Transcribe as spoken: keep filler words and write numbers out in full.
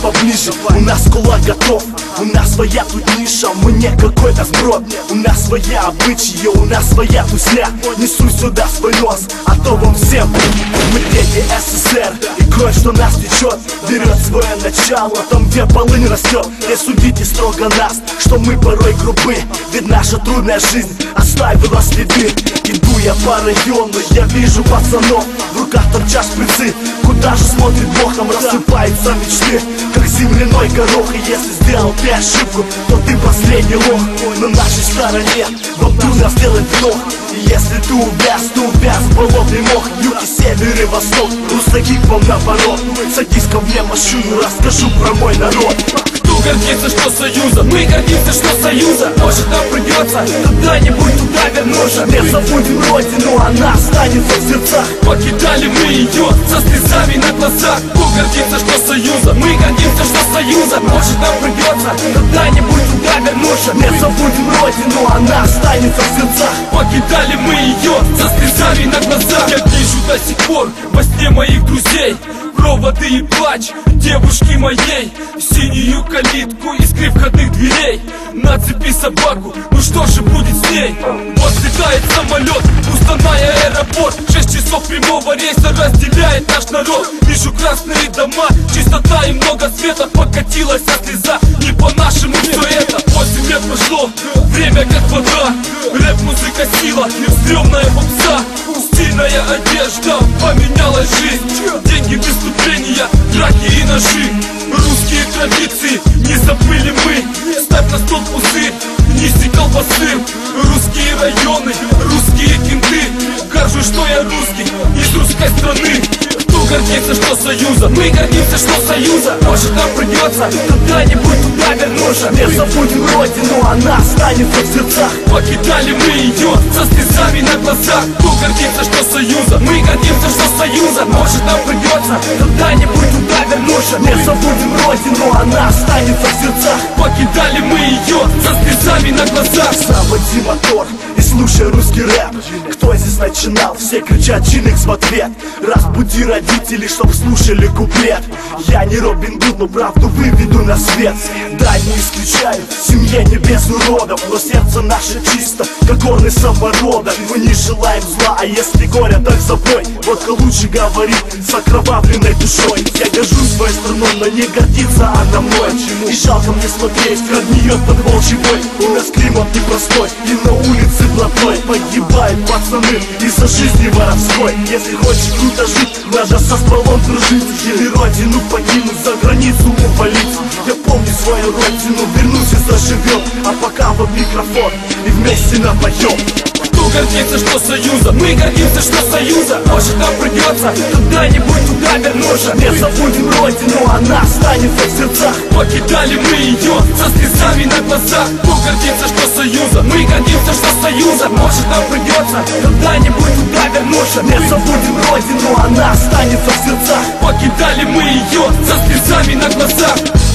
поближе. У нас кулак готов, у нас своя тут ниша. Мы не какой-то сброд, у нас своя обычаи, у нас своя тусня. Несу сюда свой нос, а то вам всем. Мы дети СССР, и кое-что нас течет. Берет свое начало там, где полынь растет. Не судите строго нас, что мы порой грубы, ведь наша трудная жизнь оставила следы. Иду я по району, я вижу пацанов, в руках торчат шприцы. Куда же смотрит Бог, там рассыпаются мечты, как земляной горох. И если сделал ты ошибку, то ты последний лох. На нашей стороне вам трудно сделать вдох. И если ты увяз, ты увяз в болотный мох. Юг и север и восток, русаки к вам наоборот. Садись ко мне в машину, расскажу про мой народ. Кто гордится, что союза? Мы гордимся, что союза. Может, нам придется когда-нибудь туда вернуться. Не забудем родину, она останется в сердцах. Покидали мы ее со слезами на глазах. Кто гордится, что союза? Мы гордимся, что союза. Может, нам придется когда-нибудь туда вернуться. Не забудем родину, она останется в сердцах. Покидали мы ее со слезами на глазах. Я вижу до сих пор во сне моих друзей проводы и плач девушки моей, синюю калитку из входных дверей. Нацепи собаку, ну что же будет с ней? Вот летает самолет, Устанай аэропорт. Шесть часов прямого рейса разделяет наш народ. Вижу красные дома, чистота и много света. Покатилась слеза, не по-нашему все это. Восемь лет прошло, время как вода. Рэп-музыка сила, стрёмная попса. Стильная одежда, поменялась жизнь. Деньги, преступления, драки и ножи. Русские традиции, не забыли мы. Ставь на стол пузырь, неси колбасы. Русские районы, русские кенты. Горжусь, что я русский, из русской страны. Кто гордится, что союза? Мы гордимся, что союза. Может, нам придется когда-нибудь туда вернуться. Не забудем родину, она останется в сердцах. Покидали мы ее со слезами на глазах. Кто гордится, что союза? Мы гордимся, что союза. Может, нам придется когда-нибудь туда вернуться. Не забудем родину, она останется в сердцах. Покидали мы ее со слезами на глазах. Заводи мотор и слушай русский рэп. Кто здесь начинал? Все кричат Джиникс в ответ. Разбуди родителей, чтоб слушали куплет. Я не Робин Гуд, но правду выведу на свет. Да, не исключаю, в семье не без уродов, но сердце наше чисто, как горный самородок. Мы не желаем зла, а если горе, так забой. Водка лучше говорит с окровавленной душой. Я горжусь своей страной, но не гордится она мной. И жалко мне смотреть, как гниет под волчий бой. У нас климат непростой, и на улице блатной. Погибают пацаны из-за жизни воровской. Если хочешь круто жить, надо со стволом дружить. Или родину покинуть, за границу увалить. Я помню свою родину, вернусь и заживем. А пока вот микрофон, и вместе напоем. Кто гордится, что союза? Мы гордимся, что союза. Может, нам придется когда-нибудь туда вернуться. Не забудем родину, она останется в сердцах. Покидали мы ее со слезами на глазах. Кто гордится, что союза? Мы гордимся, что союза. Может, нам придется когда-нибудь туда вернуться. Не забудем родину, она останется в сердцах. Покидали мы ее со слезами на глазах.